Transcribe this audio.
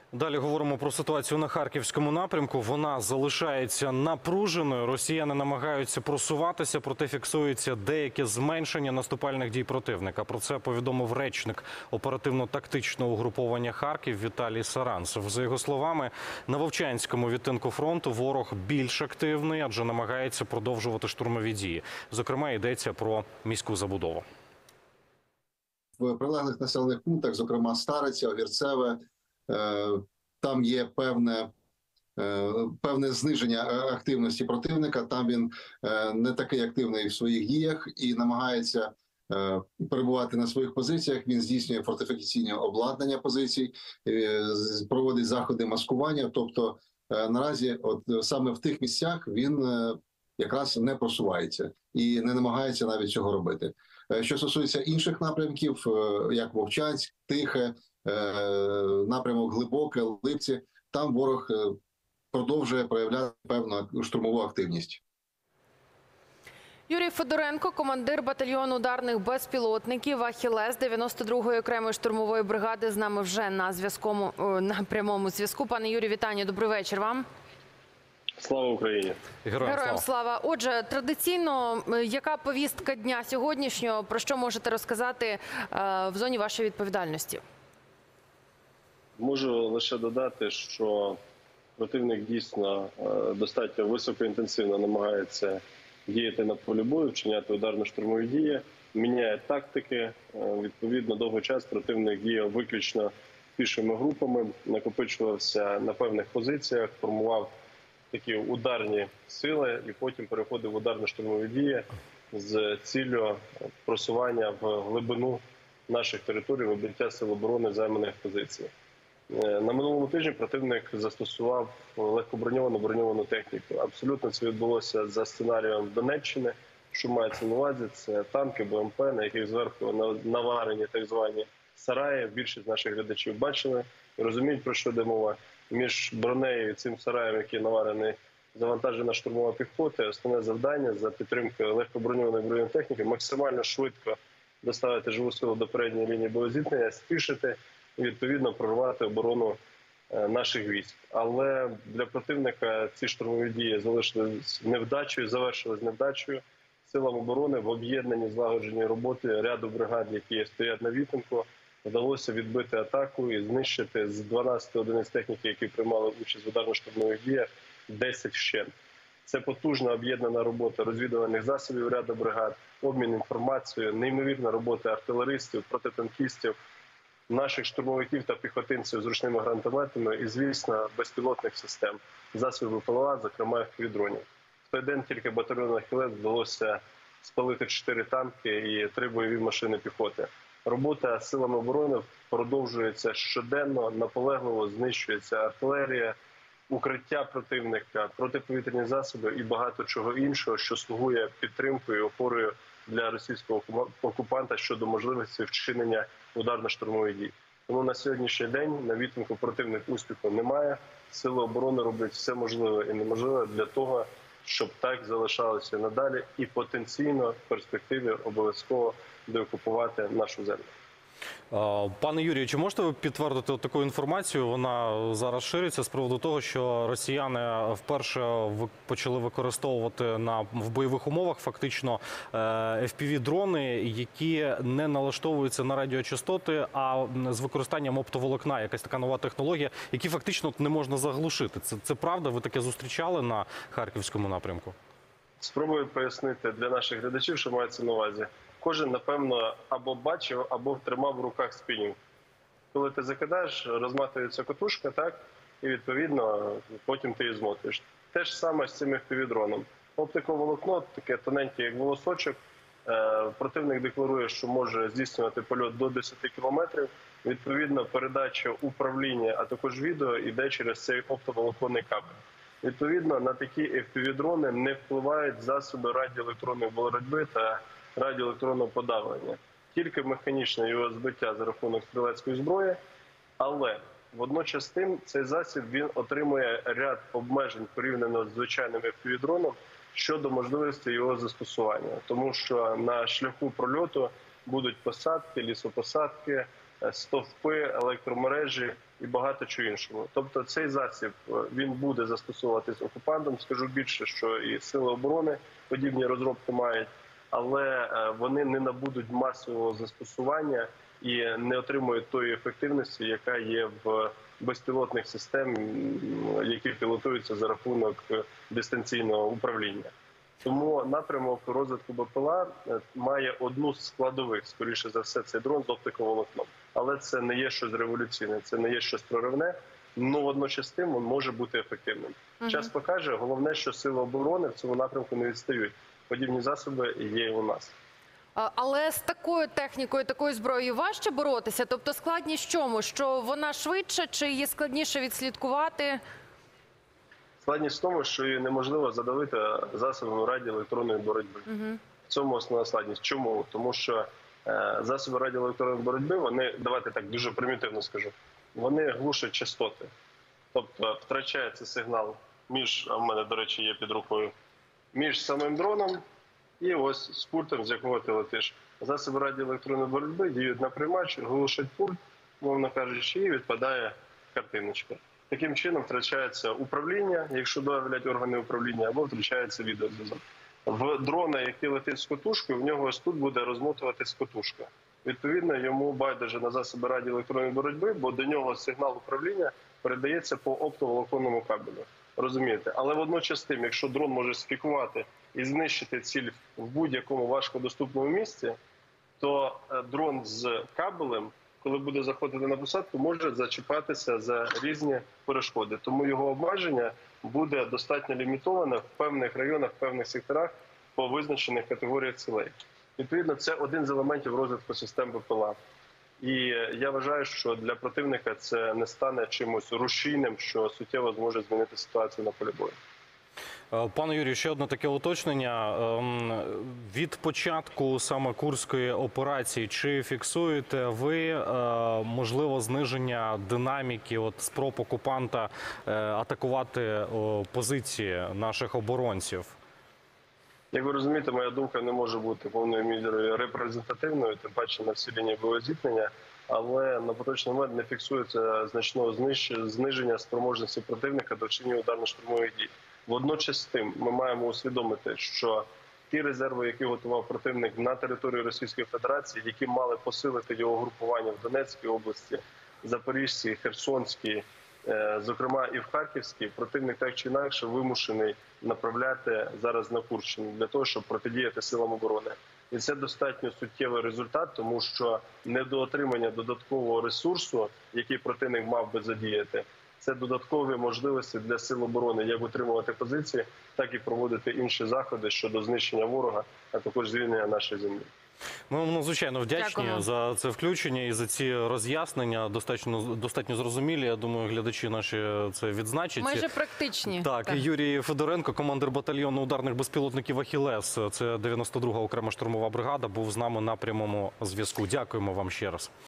Далі говоримо про ситуацію на Харківському напрямку. Вона залишається напруженою. Росіяни намагаються просуватися, проте фіксується деяке зменшення наступальних дій противника. Про це повідомив речник оперативно-тактичного угруповання «Харків» Віталій Саранцев. За його словами, на Вовчанському відтинку фронту ворог більш активний, адже намагається продовжувати штурмові дії. Зокрема, йдеться про міську забудову. В прилеглих населених пунктах, зокрема Стариця, Огірцеве, там є певне зниження активності противника. Там він не такий активний в своїх діях і намагається перебувати на своїх позиціях. Він здійснює фортифікаційне обладнання позицій, проводить заходи маскування. Тобто наразі от саме в тих місцях він якраз не просувається і не намагається навіть цього робити. Що стосується інших напрямків, як Вовчанськ, Тихе, напрямок Глибоке, Липці, там ворог продовжує проявляти певну штурмову активність. Юрій Федоренко, командир батальйону ударних безпілотників «Ахілес» 92-ї окремої штурмової бригади, з нами вже на прямому зв'язку. Пане Юрію, вітання, добрий вечір вам. Слава Україні! Героям слава! Отже, традиційно, яка повістка дня сьогоднішнього, про що можете розказати в зоні вашої відповідальності? Можу лише додати, що противник дійсно достатньо високоінтенсивно намагається діяти на полі бою, вчиняти ударно-штурмові дії, міняє тактики. Відповідно, довгий час противник діяв виключно пішими групами, накопичувався на певних позиціях, формував такі ударні сили і потім переходив в ударно-штурмові дії з ціллю просування в глибину наших територій, вибиття сил оборони займаних позицій. На минулому тижні противник застосував легкоброньовану броньовану техніку. Абсолютно це відбулося за сценарієм Донеччини, що мається на увазі. Це танки, БМП, на яких зверху наварені так звані сараї. Більшість наших глядачів бачили і розуміють, про що йде мова. Між бронею і цим сараєм, який наварений, завантажена штурмова піхота. Основне завдання за підтримкою легкоброньованої бронетехніки максимально швидко доставити живу силу до передньої лінії боєзіткнення, спішити і відповідно прорвати оборону наших військ. Але для противника ці штурмові дії залишились невдачею, завершились невдачею. Силам оборони в об'єднанні злагодженій роботи ряду бригад, які стоять на відтинку, вдалося відбити атаку і знищити з 12 одиниць техніки, які приймали участь в ударно-штурмових діях, 10 вщент. Це потужна об'єднана робота розвідувальних засобів ряду бригад, обмін інформацією, неймовірна робота артилеристів, протитанкістів, наших штурмовиків та піхотинців з ручними гранатометами і, звісно, безпілотних систем, засобів ППЛА, зокрема FPV-дронів. В той день тільки батальйону «Ахілес» вдалося спалити 4 танки і 3 бойові машини піхоти. Робота силами оборони продовжується щоденно, наполегливо знищується артилерія, укриття противника, протиповітряні засоби і багато чого іншого, що слугує підтримкою і опорою для російського окупанта щодо можливості вчинення ударно-штурмових дій. Тому на сьогоднішній день на відтинку противник успіху немає. Сили оборони роблять все можливе і неможливе для того, щоб так залишалося надалі і потенційно в перспективі обов'язково деокупувати нашу землю. Пане Юрію, чи можете ви підтвердити таку інформацію? Вона зараз шириться з приводу того, що росіяни вперше почали використовувати в бойових умовах фактично FPV-дрони, які не налаштовуються на радіочастоти, а з використанням оптоволокна. Якась така нова технологія, які фактично не можна заглушити. Це правда? Ви таке зустрічали на Харківському напрямку? Спробую пояснити для наших глядачів, що мається на увазі. Кожен, напевно, або бачив, або тримав в руках спінінг. Коли ти закидаєш, розматується катушка, так? І, відповідно, потім ти її змотуєш. Те ж саме з цим FPV-дроном. Оптиковолокно, таке тоненьке, як волосочок. Противник декларує, що може здійснювати польот до 10 кілометрів. Відповідно, передача управління, а також відео йде через цей оптоволоконний кабель. Відповідно, на такі FPV-дрони не впливають засоби радіоелектронної боротьби та радіоелектронного подавлення. Тільки механічне його збиття за рахунок стрілецької зброї, але водночас з тим цей засіб він отримує ряд обмежень порівняно з звичайним FPV-дроном щодо можливості його застосування. Тому що на шляху прольоту будуть посадки, лісопосадки, стовпи, електромережі, і багато чого іншого. Тобто цей засіб він буде застосовуватись окупантом. Скажу більше, що і сили оборони подібні розробки мають, але вони не набудуть масового застосування і не отримують тої ефективності, яка є в безпілотних систем, які пілотуються за рахунок дистанційного управління. Тому напрямок розвитку БПЛА має одну з складових, скоріше за все, це дрон з оптиковолокном. Але це не є щось революційне, це не є щось проривне, але водночас з тим він може бути ефективним. Час покаже, головне, що сили оборони в цьому напрямку не відстають. Подібні засоби є і у нас. Але з такою технікою, такою зброєю важче боротися? Тобто складність в чому? Що вона швидша чи її складніше відслідкувати? Складність в тому, що її неможливо задавити засобами радіоелектронної боротьби. В цьому основна складність. Чому? Тому що засоби радіоелектронної боротьби, вони, давайте так дуже примітивно скажу, вони глушать частоти. Тобто втрачається сигнал між, а в мене, до речі, є під рукою, між самим дроном і ось з пультом, з якого ти летиш. Засоби радіоелектронної боротьби діють на приймач, глушать пульт, мовно кажучи, і відпадає картиночка. Таким чином втрачається управління, якщо доявлять органи управління, або втрачається відеозв'язок. В дрона, який летить з котушкою, в нього ось тут буде розмотуватись котушка. Відповідно, йому байдуже на засоби радіоелектронної боротьби, бо до нього сигнал управління передається по оптоволоконному кабелю. Розумієте? Але водночас тим, якщо дрон може спікувати і знищити ціль в будь-якому важкодоступному місці, то дрон з кабелем, коли буде заходити на посадку, може зачіпатися за різні перешкоди. Тому його обмеження буде достатньо лімітоване в певних районах, в певних секторах по визначених категоріях цілей. Відповідно, це один з елементів розвитку систем БПЛА. І я вважаю, що для противника це не стане чимось рушійним, що суттєво зможе змінити ситуацію на полі бою. Пане Юрію, ще одне таке уточнення. Від початку саме Курської операції, чи фіксуєте ви, можливо, зниження динаміки спроб окупанта атакувати позиції наших оборонців? Як ви розумієте, моя думка не може бути повною мірою репрезентативною, тим паче на всі лінії бойового зіткнення, але на поточний момент не фіксується значного зниження спроможності противника до вчинення ударно-штурмових дій. Водночас з тим ми маємо усвідомити, що ті резерви, які готував противник на території Російської Федерації, які мали посилити його групування в Донецькій області, Запорізькій, Херсонській, зокрема і в Харківській, противник так чи інакше вимушений направляти зараз на Курщину для того, щоб протидіяти силам оборони. І це достатньо суттєвий результат, тому що недоотримання додаткового ресурсу, який противник мав би задіяти, це додаткові можливості для сил оборони як утримувати позиції, так і проводити інші заходи щодо знищення ворога, а також звільнення нашої землі. Ми вам надзвичайно вдячні Дякую за це включення і за ці роз'яснення. Достатньо зрозумілі. Я думаю, глядачі наші це відзначать. Майже практичні. Так, Юрій Федоренко, командир батальйону ударних безпілотників «Ахілес». Це 92-га окрема штурмова бригада, був з нами на прямому зв'язку. Дякуємо вам ще раз.